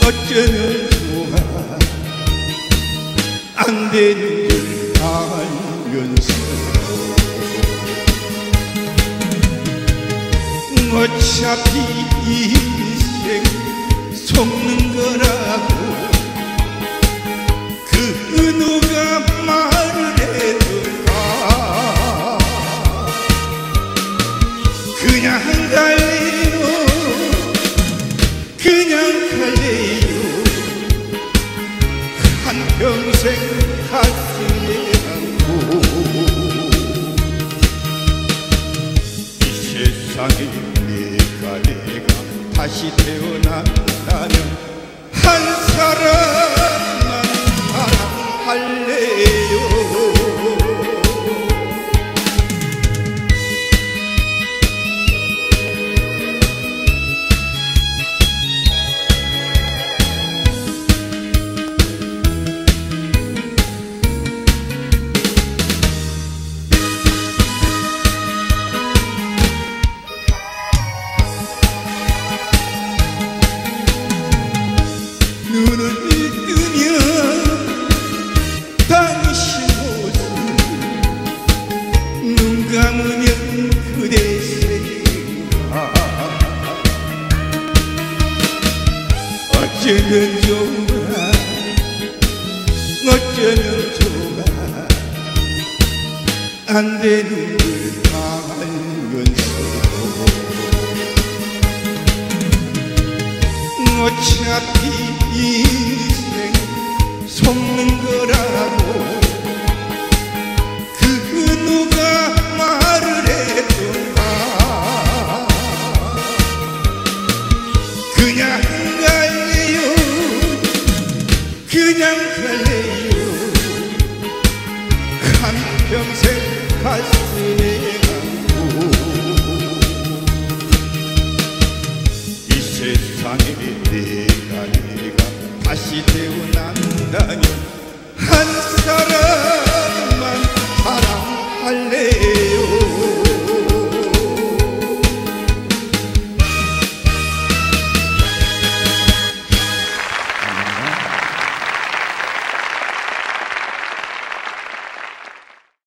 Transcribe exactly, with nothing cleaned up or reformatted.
어쩌면 좋아 안 되는 줄 알면서 어차피 인생 속는 거라고 그 누가 말을 해도가 그냥 갈래요 그냥 갈래요 한평생 가슴에 안고 이 세상에 내가 내가 다시 태어난다면 한 사람만 사랑할래요. 눈을 뜨면 당신 모습 눈 감으면 그대 생각 어쩌면 좋아 어쩌면 좋아 안 되는 걸 알면서 어차피 인생 속는 거라고 그 누가 말을 해도가 그냥 갈래요 그냥 갈래요 한평생 가슴에 안고 이 세상에 내가 내가 다시 태어난다면